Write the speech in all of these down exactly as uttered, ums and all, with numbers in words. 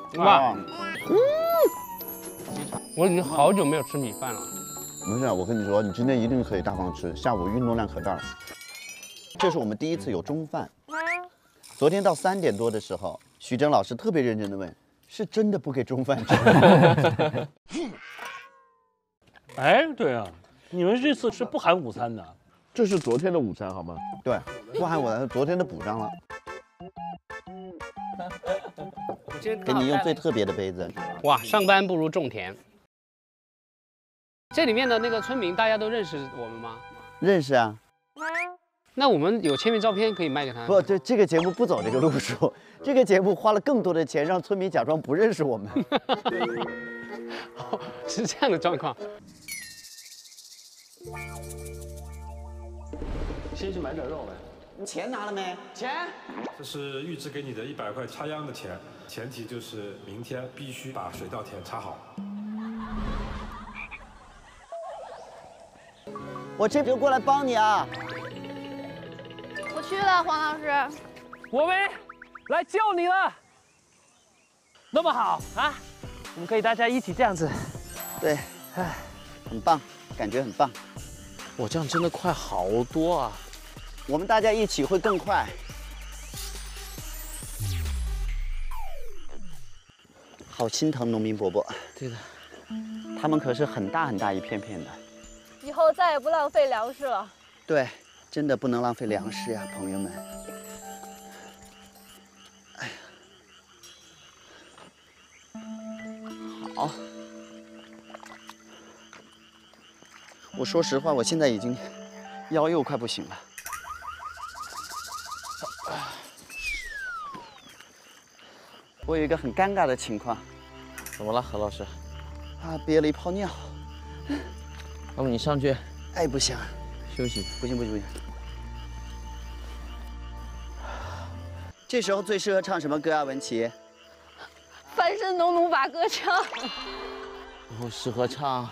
哇，嗯，我已经好久没有吃米饭了。 没事，我跟你说，你今天一定可以大方吃，下午运动量可大了。这是我们第一次有中饭。昨天到三点多的时候，徐峥老师特别认真的问：“是真的不给中饭吃？” 哎，对啊，你们这次是不含午餐的？ 这是昨天的午餐好吗？ 对，不含我的昨天的补上了。给你用最特别的杯子。 哇，上班不如种田。这里面的那个村民，大家都认识我们吗？ 认识啊。 那我们有签名照片可以卖给他？ 不，这这个节目不走这个路数，这个节目花了更多的钱让村民假装不认识我们。 哦，是这样的状况。 先去买点肉呗。 你钱拿了没？钱？ 这是预支给你的一百块插秧的钱，前提就是明天必须把水稻田插好。 我这就过来帮你啊！ 我去了，黄老师。 我们来救你了，那么好啊！我们可以大家一起这样子。 对，哎，很棒，感觉很棒。 我这样真的快好多啊！ 我们大家一起会更快。好心疼农民伯伯。 对的， 他们可是很大很大一片片的。 以后再也不浪费粮食了。 对，真的不能浪费粮食呀，朋友们。哎呀，好。我说实话，我现在已经腰又快不行了。我有一个很尴尬的情况。 怎么了，何老师？ 啊，憋了一泡尿。 要不你上去？ 哎，不行， 休息。 不行不行不行。这时候最适合唱什么歌啊，文琪？ 翻身农奴把歌唱。 我适合唱。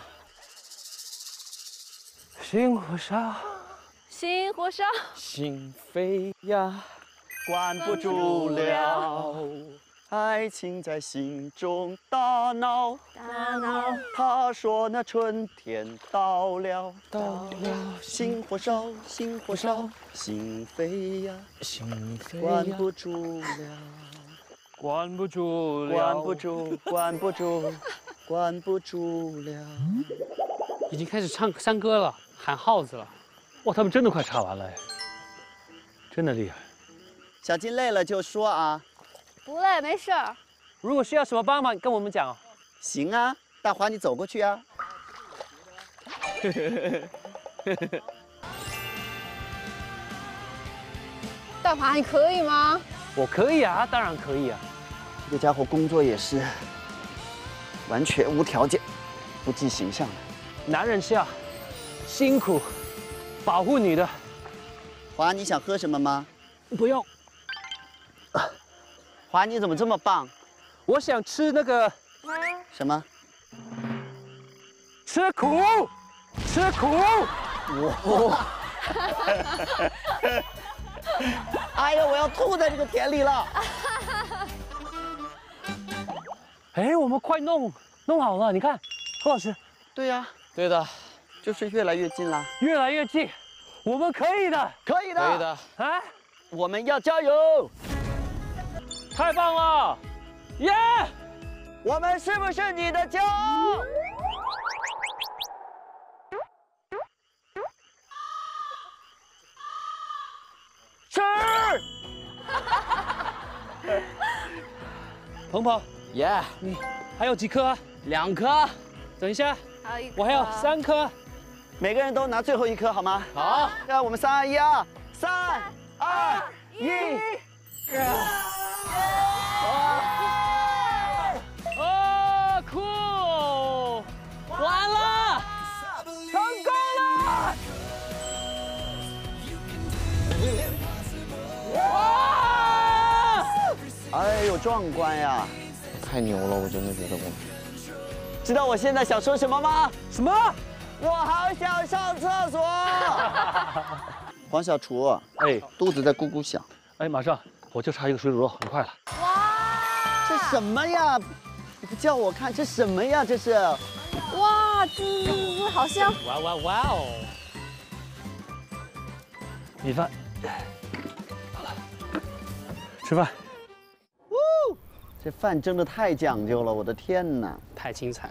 心火烧， 心火烧， 心飞呀， 关不住了。爱情在心中大闹， 大闹。 他说那春天到了， 到了， 心火烧，心火烧，心飞呀， 心飞关呀， 不住了， 关不住了， 关不住，关不住，关不住了。 已经开始唱山歌了，喊号子了。 哇，他们真的快唱完了哎，真的厉害。 小金累了就说啊。 不累，没事儿。 如果需要什么帮忙，跟我们讲哦。 行啊，大华你走过去啊。 大华，你可以吗？ 我可以啊，当然可以啊。 这个家伙工作也是完全无条件、不计形象的。 男人是要辛苦保护你的。 华，你想喝什么吗？ 不用。 华，你怎么这么棒？ 我想吃那个什么？ 吃苦，吃苦。 我。哎呀，我要吐在这个田里了。 哎，我们快弄弄好了，你看，何老师。 对呀、啊， 对的， 就是越来越近了， 越来越近，我们可以的， 可以的， 可以的啊！ 我们要加油！ 太棒了，耶！ 我们是不是你的骄傲？吃！ 鹏鹏， 耶， 你还有几颗啊？ 两颗。 等一下， 还有一颗。 我还有三颗。 每个人都拿最后一颗好吗？ 好， 让我们三二一啊！三二一！ 哦，酷！完了，成功了！哇！ 哎呦，壮观呀！ 太牛了，我真的觉得我。 知道我现在想说什么吗？ 什么？ 我好想上厕所。黄小厨， 哎， 肚子在咕咕响。 哎，马上我就差一个水煮肉，很快了。 哇！ 这什么呀？你不叫我看，这什么呀？这是。 哇，滋滋滋，好香！ 哇哇哇哦！米饭，好了，吃饭。 这饭真的太讲究了，我的天哪！ 太精彩了。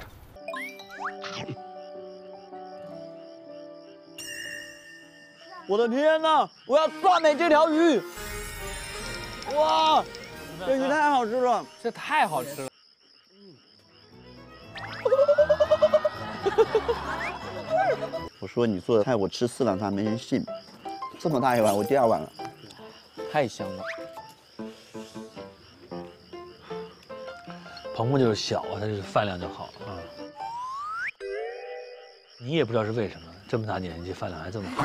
我的天哪！我要赞美这条鱼！哇，这鱼太好吃了！ 这太好吃了。 我说你做的菜我吃四碗饭没人信，这么大一碗，我第二碗了。 太香了。 鹏鹏就是小啊，他这个饭量就好啊。你也不知道是为什么，这么大年纪饭量还这么好。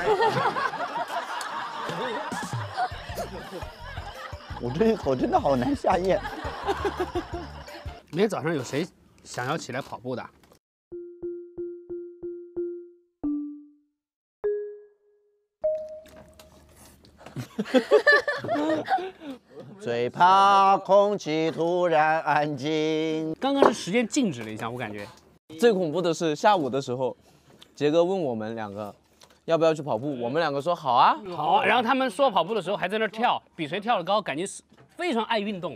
我这一口真的好难下咽。 明天早上有谁想要起来跑步的？ 最怕空气突然安静。 刚刚是时间静止了一下，我感觉。 最恐怖的是下午的时候，杰哥问我们两个要不要去跑步，我们两个说好啊。 好啊，然后他们说跑步的时候还在那儿跳，比谁跳得高，感觉是非常爱运动。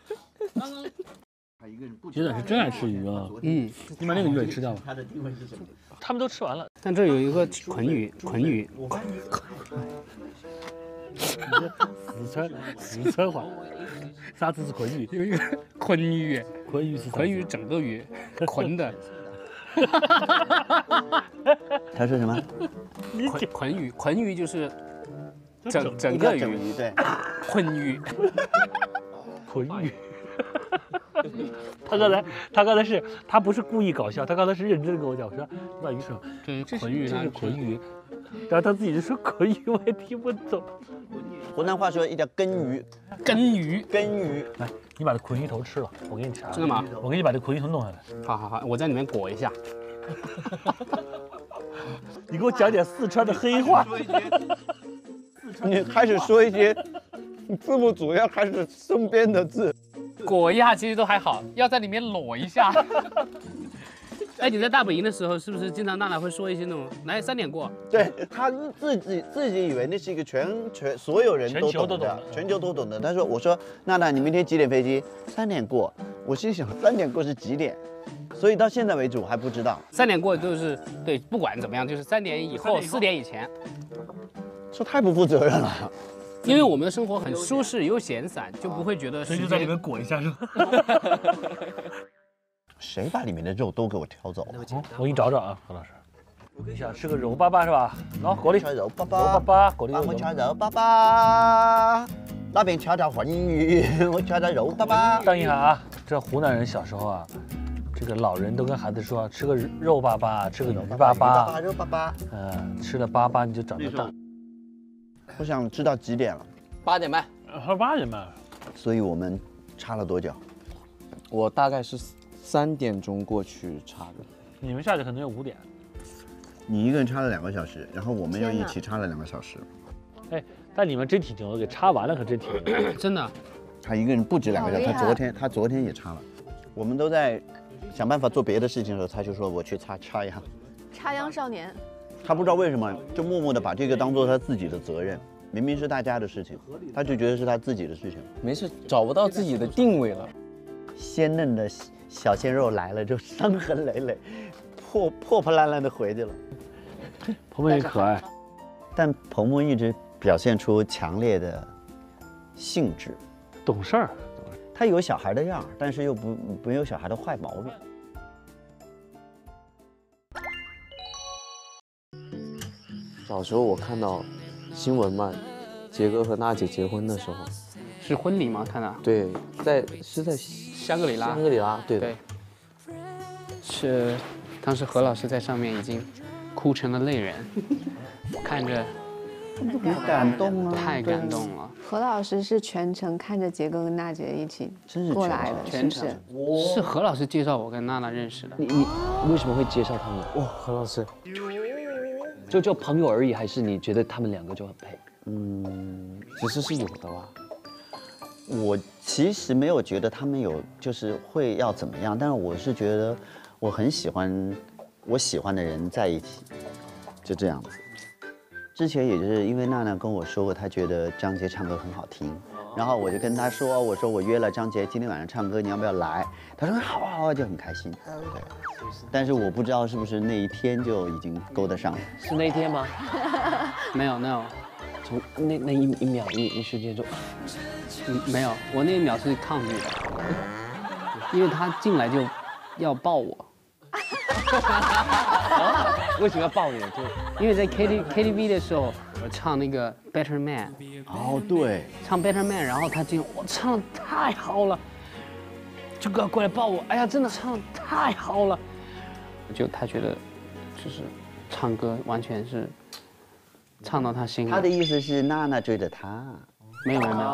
杰仔是真爱吃鱼啊。 嗯， 你把那个鱼给吃掉了。 它的定位是什么？ 他们都吃完了。 但这有一个捆鱼，捆鱼。 四川四川话，啥子是捆鱼？ 有一个捆鱼， 捆鱼是捆鱼整个鱼，捆的。 他说什么？ 捆捆鱼，捆鱼就是整整个鱼， 整鱼对。 捆鱼， 捆鱼。他刚才，他刚才是，他不是故意搞笑，他刚才是认真的跟我讲，我说你把鱼说， 这这是捆鱼， 这是捆鱼，然后他自己就说捆鱼，我也听不懂。 湖南话说一条根鱼， 根鱼， 根鱼。 来，你把这捆鱼头吃了，我给你吃。 真的吗？ 我给你把这捆鱼头弄下来。 好好好，我在里面裹一下。 你给我讲点四川的黑话。 你开始说一些字幕组要开始生编的字。 裹一下其实都还好，要在里面裸一下。哎，你在大本营的时候，是不是经常娜娜会说一些那种来三点过？ 对他自己自己以为那是一个全全所有人都懂的， 全球都懂的全球都懂的。他说：“我说娜娜，你明天几点飞机？三点过。”我心想三点过是几点？所以到现在为止我还不知道。 三点过都是对，不管怎么样，就是三点以后、四点以前。 说太不负责任了。 因为我们的生活很舒适又闲散，就不会觉得。 所以就在里面裹一下是吧？ 谁把里面的肉都给我挑走了？ 哦、我给你找找啊，何老师。你想吃个肉粑粑是吧？喏，锅里肉粑粑， 肉粑粑，锅里帮我敲肉粑粑。那边敲条混鱼，我敲条肉粑粑。 等一下啊，这湖南人小时候啊，这个老人都跟孩子说，吃个肉粑粑，吃个鱼粑粑， 肉粑粑。 嗯，吃了粑粑你就长得大。 我想知道几点了？ 八点半。 还八点半。 所以我们差了多久？ 我大概是三点钟过去插的。 你们下去可能要五点。 你一个人插了两个小时，然后我们又一起插了两个小时。 哎，但你们真挺牛的，给插完了可真挺牛。 真的。 他一个人不止两个小时，他昨天他昨天也插了。我们都在想办法做别的事情的时候，他就说我去插插秧。 插秧少年。 他不知道为什么就默默地把这个当做他自己的责任，明明是大家的事情，他就觉得是他自己的事情。 没事，找不到自己的定位了。 鲜嫩的小鲜肉来了就伤痕累累，破破破烂烂的回去了。 鹏鹏也可爱， 但鹏鹏一直表现出强烈的性质， 懂事儿。 他有小孩的样儿，但是又不没有小孩的坏毛病。 小时候我看到新闻嘛，杰哥和娜姐结婚的时候， 是婚礼吗？看到？ 对，在是在香格里拉。 香格里拉，对的。 对。是，当时何老师在上面已经哭成了泪人，看着很感动啊， 太感动了。 何老师是全程看着杰哥跟娜姐一起过来的， 全程是何老师介绍我跟娜娜认识的。 你你为什么会介绍他们？ 哇，何老师， 就就朋友而已，还是你觉得他们两个就很配？ 嗯，其实是有的吧。 我其实没有觉得他们有就是会要怎么样，但是我是觉得我很喜欢我喜欢的人在一起，就这样子。之前也是因为娜娜跟我说过，她觉得张杰唱歌很好听，然后我就跟她说，我说我约了张杰今天晚上唱歌，你要不要来？她说好啊好啊，就很开心。对，但是我不知道是不是那一天就已经勾得上了。 是那一天吗？ 没有没有， 从那那一一秒一一瞬间就， 嗯没有，我那一秒是抗拒的，因为他进来就要抱我。 为什么要抱你？就因为在 K T K T V 的时候，我唱那个 Better Man， 哦，对， 唱 Better Man， 然后他进，我唱的太好了，就过过来抱我，哎呀，真的唱的太好了，就他觉得，就是唱歌完全是唱到他心里。 他的意思是娜娜追着他， 没有没有没有，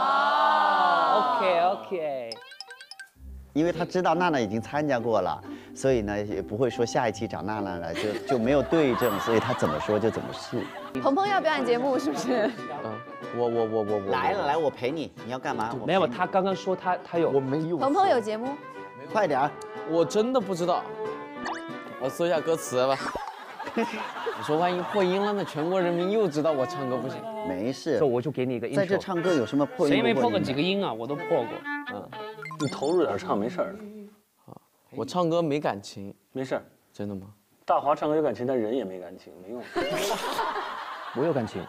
OK OK。 因为他知道娜娜已经参加过了，所以呢也不会说下一期找娜娜了，就就没有对证，所以他怎么说就怎么是。 鹏鹏要表演节目是不是？ 嗯，我我我我我来了，来，我陪你，你要干嘛？ 没有，他刚刚说他他有， 我没有。 鹏鹏有节目， 快点儿， 我真的不知道。我搜一下歌词吧。你说万一破音了，那全国人民又知道我唱歌不行。 没事这，我就给你一个 intro。 在这唱歌有什么破音？ 谁没破过几个音啊？我都破过。 嗯， 你投入点唱没事儿， 我唱歌没感情， 没事儿。 真的吗？ 大华唱歌有感情，但人也没感情，没用。 我有感情。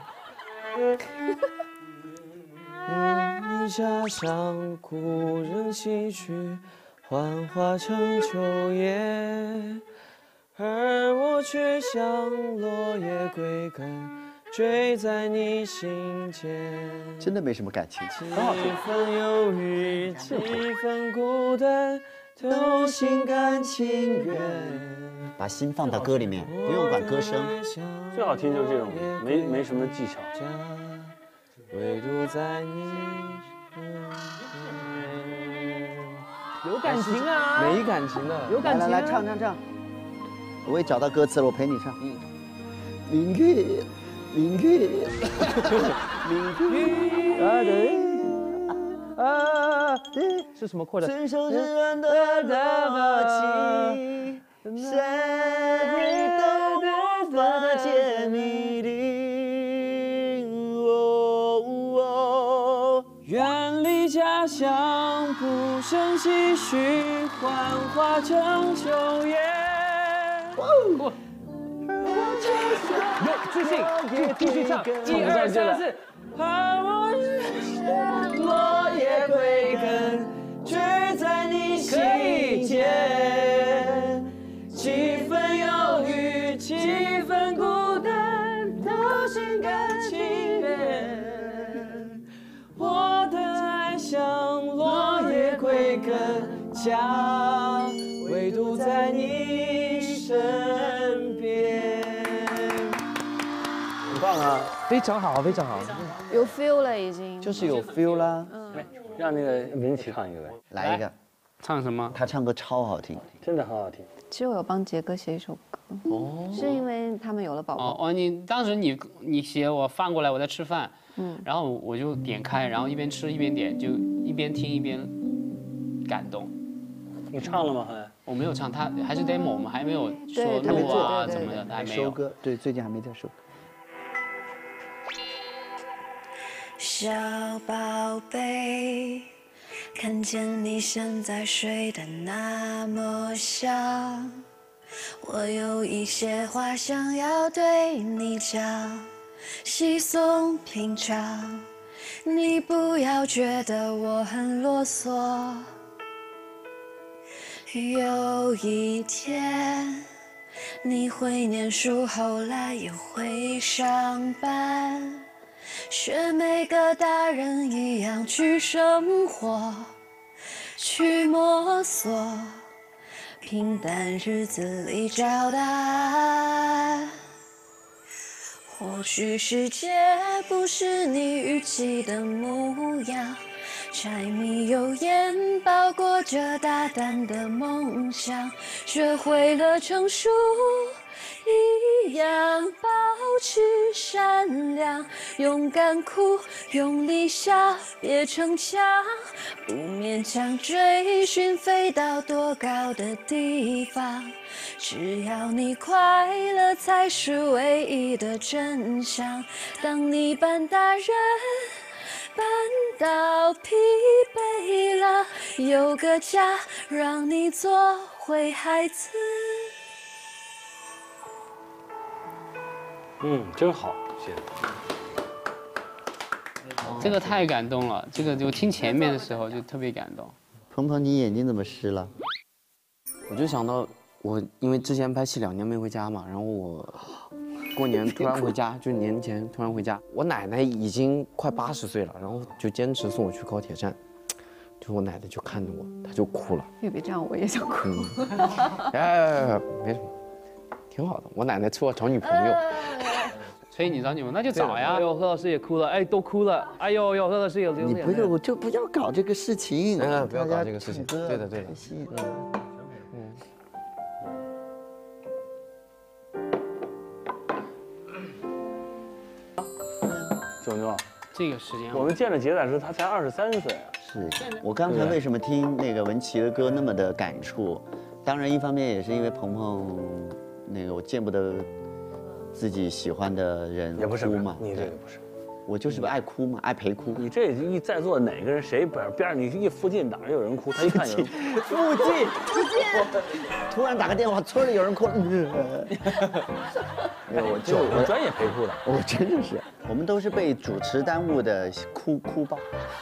你家乡故人西去，幻化成秋叶，而我却像落叶归根，坠在你心间。 真的没什么感情。 几分忧郁，几分孤单，都心甘情愿。 把心放到歌里面，不用管歌声。 最好听就是这种，没没什么技巧。 唯独在你身边。 有感情啊， 没感情的。 有感情、啊。 来来来，唱唱唱。我也找到歌词了，我陪你唱。嗯。明月，明月，明月。 啊对。啊对，是什么扩的？ 伸手之人的默契，谁都无法解谜底。 远离家乡，不胜唏嘘，幻化成秋叶。 有自信，继续唱，一二三四。 而我是落叶归根，坠在你心间。几分忧郁，几分孤单，都心甘情愿。我的爱像落叶归根，家唯独在你身边。 很棒啊， 非常好，非常好。 有 feel 了已经。 就是有 feel 啦。 来，让那个文琪唱一个来， 来一个， 唱什么？ 他唱歌超好听。 真的很好听。 其实我有帮杰哥写一首歌，哦，是因为他们有了宝宝。 哦哦，你当时你你写我放过来，我在吃饭，嗯，然后我就点开，然后一边吃一边点，就一边听一边感动。 你唱了吗？还？ 我没有唱，他还是 demo，我们还没有说对录啊对对怎么的，还没有。 收歌，对，最近还没在收。 小宝贝，看见你现在睡得那么香，我有一些话想要对你讲，稀松平常，你不要觉得我很啰嗦。有一天你会念书，后来也会上班，学每个大人一样去生活，去摸索，平淡日子里找答案。或许世界不是你预期的模样，柴米油盐包裹着大胆的梦想，学会了成熟， 一样，保持善良，勇敢哭，用力笑，别逞强，不勉强追寻飞到多高的地方，只要你快乐才是唯一的真相。当你扮大人扮到疲惫了，有个家让你做回孩子。 嗯，真好，谢谢。 这个太感动了，这个就听前面的时候就特别感动。 鹏鹏，你眼睛怎么湿了？ 我就想到我，因为之前拍戏两年没回家嘛，然后我过年突然回家，就年前突然回家，我奶奶已经快八十岁了，然后就坚持送我去高铁站，就我奶奶就看着我，她就哭了。 别别这样，我也想哭。 哎哎哎，没什么，挺好的。我奶奶催我找女朋友。 催你找女朋友，那就找呀。 哎呦，何老师也哭了，哎，都哭了。哎呦呦，何老师也流眼泪。 你不要，我就不要搞这个事情。 哎，不要搞这个事情。对的对的。 嗯。 九牛， 这个时间我们见了杰仔时，他才二十三岁啊。 是我刚才为什么听那个文琪的歌那么的感触？当然，一方面也是因为鹏鹏，那个我见不得自己喜欢的人也不是哭嘛。 你这个不是， 我就是爱哭嘛，爱陪哭。 你这一在座哪个人谁边边上你一附近哪儿有人哭，他一看有人哭。 附近附近，突然打个电话，村里有人哭了。没有，我就我专业陪哭的， 我真的是，我们都是被主持耽误的哭哭包。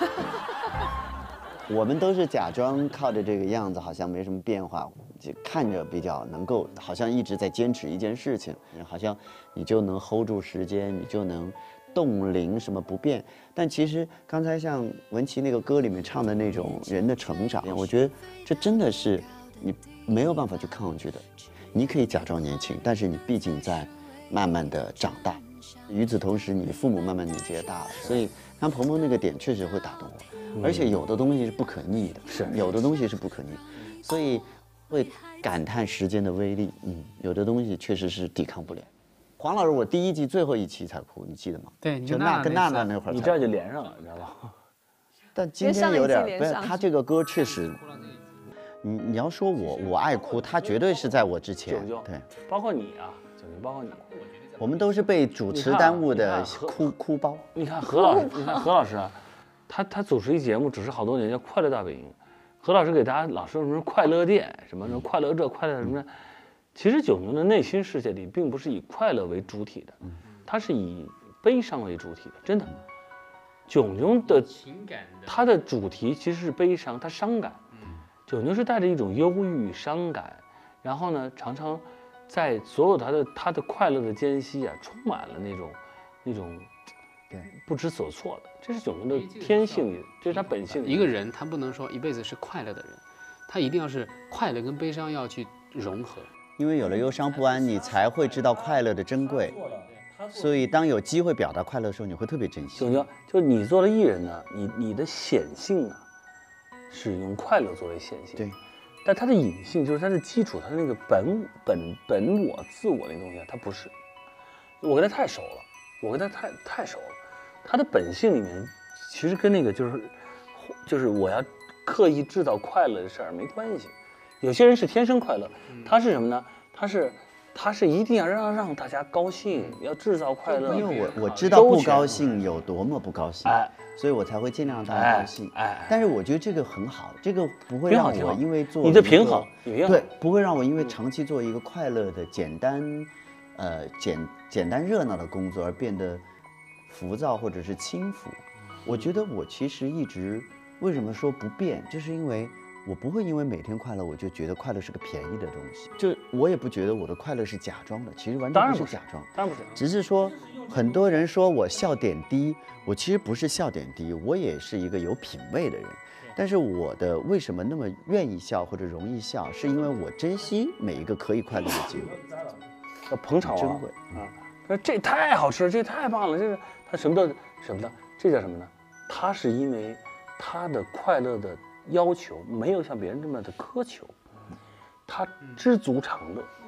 我们都是假装靠着这个样子，好像没什么变化，就看着比较能够，好像一直在坚持一件事情，好像你就能 hold 住时间，你就能冻龄什么不变。但其实刚才像文琪那个歌里面唱的那种人的成长，我觉得这真的是你没有办法去抗拒的。你可以假装年轻，但是你毕竟在慢慢的长大。与此同时，你父母慢慢年纪也大了，所以像鹏鹏那个点确实会打动我。而且有的东西是不可逆的， 是有的东西是不可逆，所以会感叹时间的威力。嗯，有的东西确实是抵抗不了。黄老师，我第一集最后一期才哭，你记得吗？ 对， 就那跟娜娜那会儿， 你这样就连上了，你知道吗？ 但今天有点，不是他这个歌确实，你你要说我我爱哭，他绝对是在我之前。对， 包括你啊，九九，包括你， 我们都是被主持耽误的哭哭包。 你看何老师，你看何老师啊。他他主持一节目，主持好多年，叫《快乐大本营》。何老师给大家老说什么快乐店，什么什么快乐这快乐什么的。其实九牛的内心世界里，并不是以快乐为主体的，他是以悲伤为主体的，真的。九牛的情感，他的主题其实是悲伤，他伤感。九牛是带着一种忧郁、伤感，然后呢，常常在所有他的他的快乐的间隙啊，充满了那种那种。对，不知所措的，这是九牛的天性里，这是他本性里。 一个人他不能说一辈子是快乐的人，他一定要是快乐跟悲伤要去融合。 因为有了忧伤不安，你才会知道快乐的珍贵。所以当有机会表达快乐的时候，你会特别珍惜。 九牛，就你做了艺人呢，你你的显性呢，是用快乐作为显性。 对。 但它的隐性就是它的基础，它的那个本本本我自我那东西，它不是。我跟他太熟了。我跟他太太熟了，他的本性里面其实跟那个就是就是我要刻意制造快乐的事儿没关系。有些人是天生快乐，他是什么呢？他是他是一定要让让大家高兴，要制造快乐。 因为我我知道不高兴有多么不高兴， 哎， 所以我才会尽量让大家高兴。 哎，哎但是我觉得这个很好，这个不会让我因为做你的平衡， 对，不会让我因为长期做一个快乐的简单。呃，简简单热闹的工作而变得浮躁或者是轻浮。我觉得我其实一直为什么说不变，就是因为我不会因为每天快乐我就觉得快乐是个便宜的东西。就我也不觉得我的快乐是假装的，其实完全不是假装， 当然不是， 只是说很多人说我笑点低，我其实不是笑点低，我也是一个有品味的人。但是我的为什么那么愿意笑或者容易笑，是因为我珍惜每一个可以快乐的机会。 要捧场珍贵啊！他说这太好吃了，这太棒了，这个他什么都什么的，这叫什么呢？他是因为他的快乐的要求没有像别人这么的苛求，他知足常乐，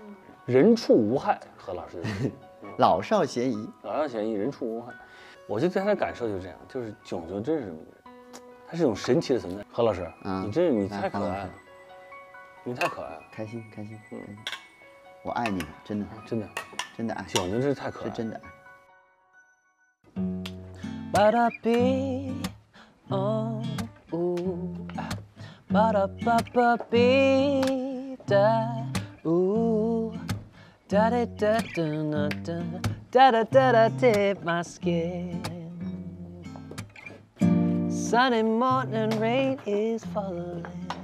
人畜无害，何老师。 老少咸宜， 老少咸宜，人畜无害。我就对他的感受就是这样，就是囧囧真是，他是一种神奇的存在。何老师， 嗯你真是你来太可何老师爱了，你太可爱了， 开心开心，嗯，我爱你，真的真的真的爱， 囧囧真是太可爱了， 是真的爱。 Ba da be, oh, ooh, ba da ba ba be da, ooh, da da da da da da da da da dip my skin. Sunny morning rain is falling.